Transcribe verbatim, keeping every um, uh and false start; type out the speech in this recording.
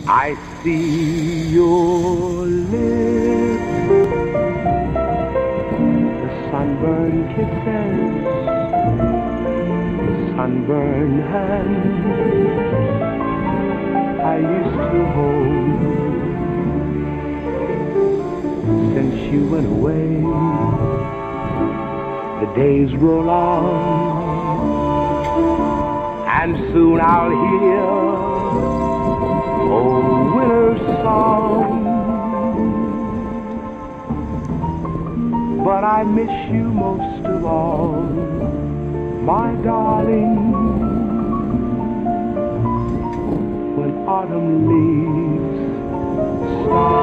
I see your lips, the sunburned kisses, sunburned hands I used to hold. Since you went away, the days roll on, and soon I'll hear old winter's song. But I miss you most of all, my darling, when autumn leaves start